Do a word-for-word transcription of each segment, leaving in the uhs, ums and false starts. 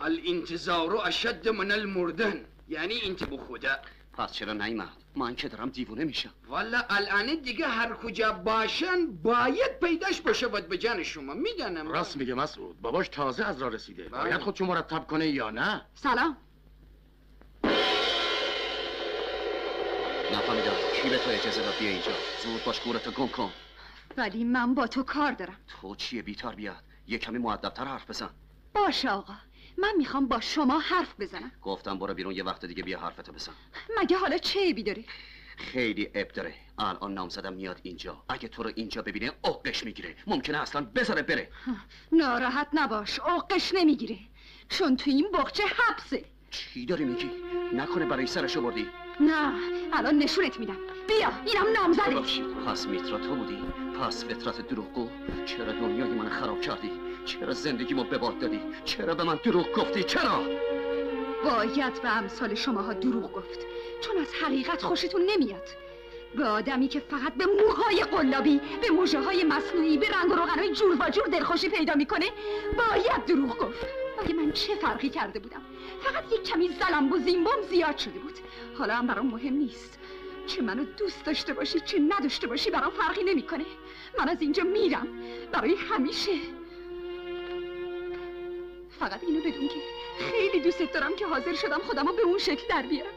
الانتظار اشد من المردن. یعنی انت به خدا. پس چرا نیامد؟ من که دارم دیوونه میشم. والا الان دیگه هر کجا باشن باید پیداش باشه باید به جان شما. میدانم راست میگه مسعود. باباش تازه از راه رسیده. باید خودشو مرتب کنه یا نه؟ سلام. نفهمیدم کی به تو اجازه داد بیا اینجا؟ زود باش گورتو گم کن. ولی من با تو کار دارم. تو چیه بیتار بیاد؟ یه کمی مؤدب‌تر حرف بزن. باشه آقا، من میخوام با شما حرف بزنم. گفتم برو بیرون یه وقت دیگه بیا حرفتو بزن. مگه حالا چه عیبی داری؟ خیلی عیب داره. الان نامزدم میاد اینجا، اگه تو رو اینجا ببینه عقش میگیره، ممکنه اصلا بذاره بره. ناراحت نباش، عقش نمیگیره، چون تو این باغچه حبسه. چی داری میگی؟ نکنه برای سرشو بردی؟ نه، الان نشونت میدم. بیا، اینم نامزدت. پس میترا تو بودی؟ پس فطرت دروغگو؟ چرا دنیای من خراب کردی؟ چرا زندگیمو به باد دادی؟ چرا به من دروغ گفتی؟ چرا؟ باید به امثال شماها دروغ گفت، چون از حقیقت خوشتون نمیاد. به آدمی که فقط به موهای قلابی، به موجه های مصنوعی، به رنگ و روغنهای جور و جور دلخوشی پیدا میکنه باید دروغ گفت. مگه من چه فرقی کرده بودم؟ فقط یک کمی زلمب و زیمبام زیاد شده بود. حالا هم برام مهم نیست. چه منو دوست داشته باشی چه نداشته باشی برام فرقی نمیکنه. من از اینجا میرم برای همیشه. فقط اینو بدون که خیلی دوست دارم که حاضر شدم خودمو به اون شکل در بیارم.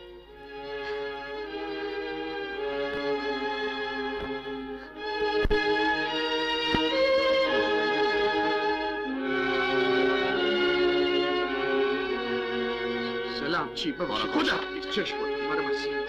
سلام چی ببخشید خدا چشم بود مرا مسیح